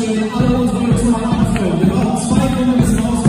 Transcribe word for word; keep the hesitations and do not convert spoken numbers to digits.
stellen alle unsere Lektionen abfüllen. Wir brauchen zwei Runden bis raus.